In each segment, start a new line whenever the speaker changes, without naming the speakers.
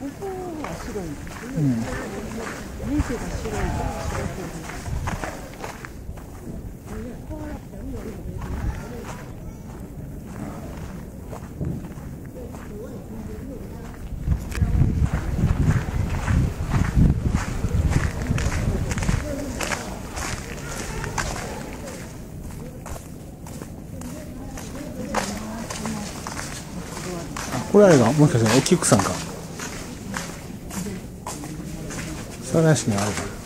こは白いんですね。
うん。
店が白いから白く。
これあれがもしかしたらお菊さんか。沢屋敷にあるかな。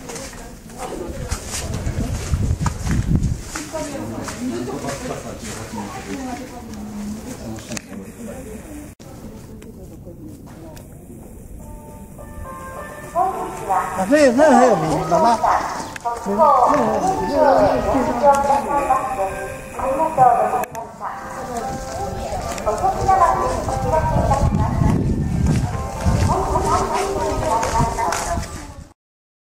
あ、对，那还有名字吗？对，那还有名字。